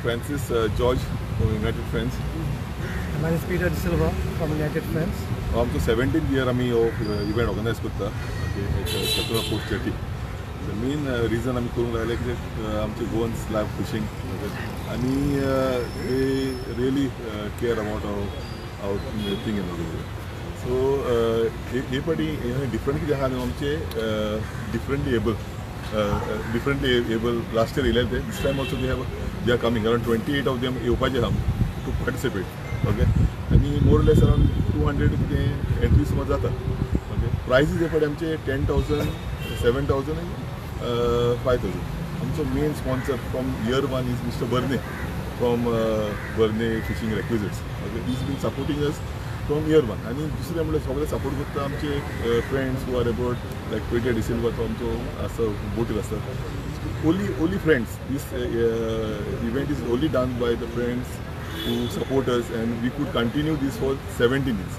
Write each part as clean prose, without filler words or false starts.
Francis George from United Friends. My name is Peter De Silva from United Friends. आमचो 17th year आमी हो event organise करता सतरा post jetty. The main reason आमी करूंक लागले कित्याक आमचे गोवन्स लायव फिशींग आनी they really care about our thing in so हे पाटी डिफरंट कितें आहा न्हू आमचे डिफरंटली एबल लास्ट इयर येयले ते this time also they are coming around 28 of them येवपाचे आहा टू पार्टिसिपेट. ओके आनी मोर लेस अराउंड 200 कितें एंट्री समज जाता. ओके प्रायजीस हे पडे आमचे 10,000, 7,000 आनी 5,000. आमचो main sponsor from year 1 is mister Barne from Barne fishing requisites. Okay is been supporting us from year 1. आनी दुसरें म्हणल्यार सगळे सपोर्ट करता आमचे friends who are about like Peter de Silva तो आमचो आसा बोटीर आसता. only friends. This event is only done by the friends who support us, and we could continue this for 17 years.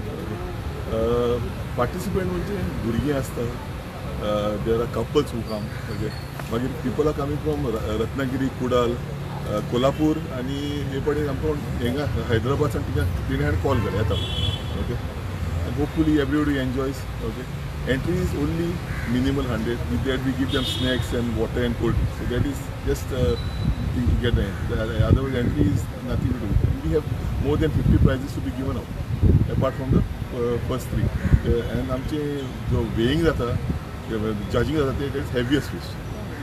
Participant म्हणजे भुरगीं आसता. There are couples who come. Okay. मागीर people are coming from Ratnagiri, Kudal, Kolhapur आनी हे पडे आमकां हिंगा हैदराबाद तिने हांवें कॉल केला येता. Okay and hopefully everybody enjoys. Okay. Entry is only minimal 100. With that we give them snacks and water and cold drink. So that is just thing to get the entry. Otherwise entry is nothing to do. We have more than 50 prizes to be given out apart from the first 3. And आमचे जो weighing जाता judging जाता ते is heaviest fish.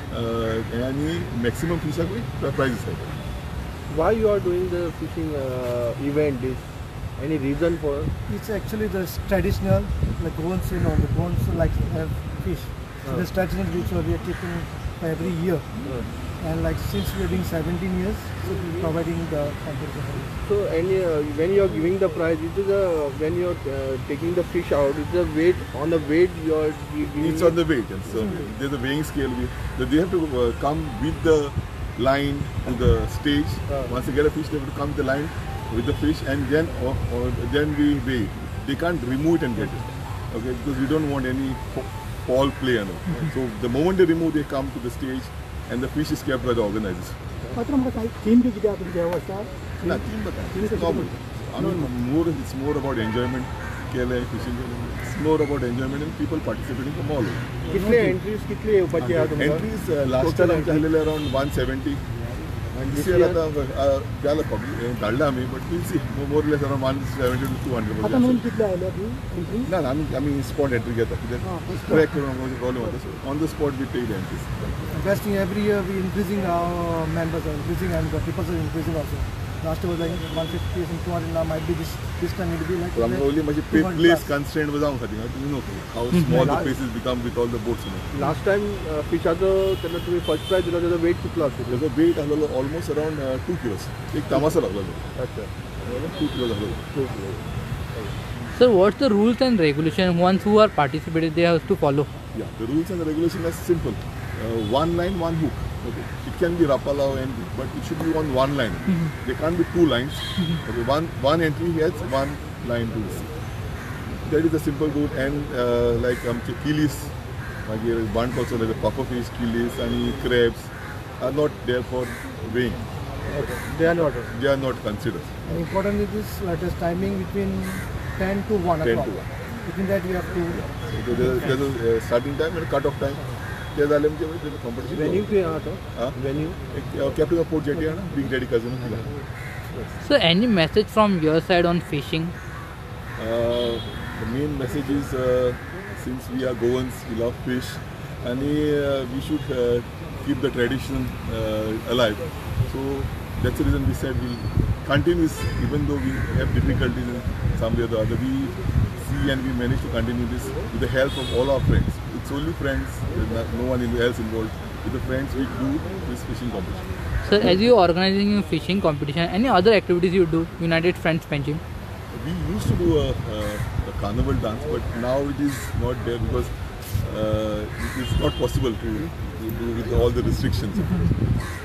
आणि maximum fish prizes आहेत. Why you are doing the fishing event? Is any reason for? It's actually the traditional, like Goans, the Goans like have fish. So the traditional which we are keeping every year. And like since we are doing 17 years, so we are providing the competition. So when you are giving the prize, it is when you are taking the fish out, it's the weight on the weight you are giving. It's on the weight, and so there's a weighing scale. They have to come with the line to the stage. Once they get a fish, they have to come with the line with the fish, and then we weigh it. They can't remove it and get it, okay? Because we don't want any foul play. So the moment they remove, they come to the stage, and the fish is kept by the organizers. Team to get out of the Nothing but it's normal. I mean, it's more about enjoyment. Kele fishing. It's more about enjoyment and people participating from all over. कितने entries कितने बचे हैं तुमको? Entries last time आमचे आलेले around 170. And this year आता ज्याला public धाडला आम्ही, but we'll see more or less around 170 to 200. आता नवीन कितले आले entry? ना आम्ही spot entry घेता. Track करून आमचे problem होता. So on the spot we take the entries. Investing every year, we increasing our members are increasing and the people are increasing also. Last year was like 150 and 200. Now might be this time it will be like. I'm only much place constraint was down. You know how small the places become with all the boats. Last time fish आता त्याला तुम्ही first prize दिला त्याचा weight कितना असेल? त्याचा weight आलेला almost around 2 kilos. एक तमाशा लागला. अच्छा. 2 kilos आलेला. 2 kilos. Sir, what's the rules and regulation ones who are participating they have to follow? Yeah, the rules and the regulation are simple. One line, one hook. Okay. It can be rapala and but it should be on one line. There can't be 2 lines. Okay. One entry has one line to see. That is the simple rule. And like kilis, band also like the puffer fish, kilis, and crabs are not there for weighing. Okay. They are not considered. And important is this latest timing between 10 to 1 10 o'clock. to 1. Between that we have to. So there's a starting time and cut off time. There's a competition. Venue पे यहाँ था? Venue? Captain of Port Jetty है ना, Big Daddy cousin है. So any message from your side on fishing? The main message is since we are Goans, we love fish, and we should keep the tradition alive. So that's the reason we said we'll continue this, even though we have difficulties in some way or the other. We see and we manage to continue this with the help of all our friends. It's only friends, no one else involved. With the friends we do this fishing competition. Sir, as you organizing a fishing competition, any other activities you do, United Friends Fishing? We used to do a carnival dance, but now it is not there because it is not possible to do with all the restrictions.